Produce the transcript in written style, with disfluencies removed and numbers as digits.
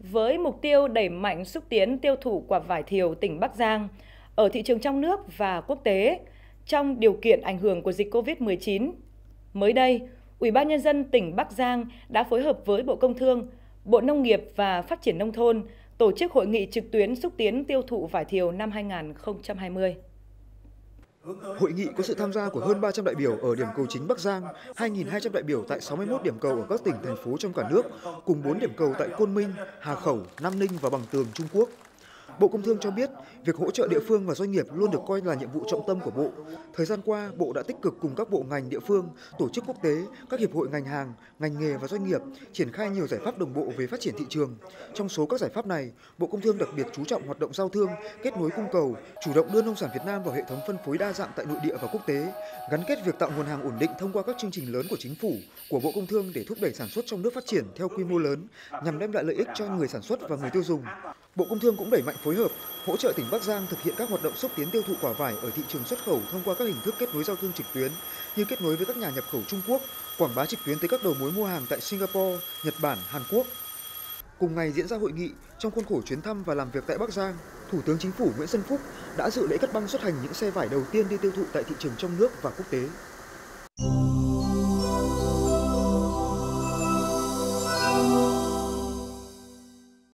với mục tiêu đẩy mạnh xúc tiến tiêu thụ quả vải thiều tỉnh Bắc Giang ở thị trường trong nước và quốc tế trong điều kiện ảnh hưởng của dịch COVID-19. Mới đây, Ủy ban Nhân dân tỉnh Bắc Giang đã phối hợp với Bộ Công Thương, Bộ Nông nghiệp và Phát triển Nông thôn tổ chức hội nghị trực tuyến xúc tiến tiêu thụ vải thiều năm 2020. Hội nghị có sự tham gia của hơn 300 đại biểu ở điểm cầu chính Bắc Giang, 2.200 đại biểu tại 61 điểm cầu ở các tỉnh, thành phố trong cả nước, cùng 4 điểm cầu tại Côn Minh, Hà Khẩu, Nam Ninh và Bằng Tường, Trung Quốc. Bộ Công Thương cho biết, việc hỗ trợ địa phương và doanh nghiệp luôn được coi là nhiệm vụ trọng tâm của Bộ. Thời gian qua, Bộ đã tích cực cùng các bộ ngành địa phương, tổ chức quốc tế, các hiệp hội ngành hàng, ngành nghề và doanh nghiệp triển khai nhiều giải pháp đồng bộ về phát triển thị trường. Trong số các giải pháp này, Bộ Công Thương đặc biệt chú trọng hoạt động giao thương, kết nối cung cầu, chủ động đưa nông sản Việt Nam vào hệ thống phân phối đa dạng tại nội địa và quốc tế, gắn kết việc tạo nguồn hàng ổn định thông qua các chương trình lớn của Chính phủ, của Bộ Công Thương để thúc đẩy sản xuất trong nước phát triển theo quy mô lớn, nhằm đem lại lợi ích cho người sản xuất và người tiêu dùng. Bộ Công Thương cũng đẩy mạnh phối hợp, hỗ trợ tỉnh Bắc Giang thực hiện các hoạt động xúc tiến tiêu thụ quả vải ở thị trường xuất khẩu thông qua các hình thức kết nối giao thương trực tuyến như kết nối với các nhà nhập khẩu Trung Quốc, quảng bá trực tuyến tới các đầu mối mua hàng tại Singapore, Nhật Bản, Hàn Quốc. Cùng ngày diễn ra hội nghị, trong khuôn khổ chuyến thăm và làm việc tại Bắc Giang, Thủ tướng Chính phủ Nguyễn Xuân Phúc đã dự lễ cắt băng xuất hành những xe vải đầu tiên đi tiêu thụ tại thị trường trong nước và quốc tế.